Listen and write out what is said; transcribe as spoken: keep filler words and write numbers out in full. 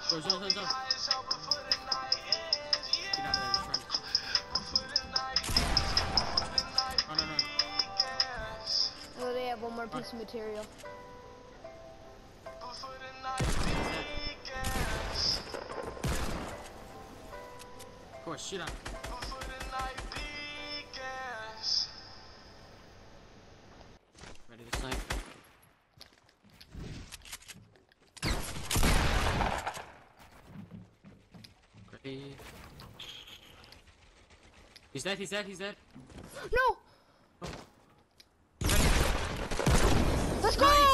Go, zone, zone, zone. Get out of there, just run. Run, run, run. Oh, they have one more piece of material. Of course, shoot on. Ready to snipe. Ready. He's dead, he's dead, he's dead. No! Oh. Let's go!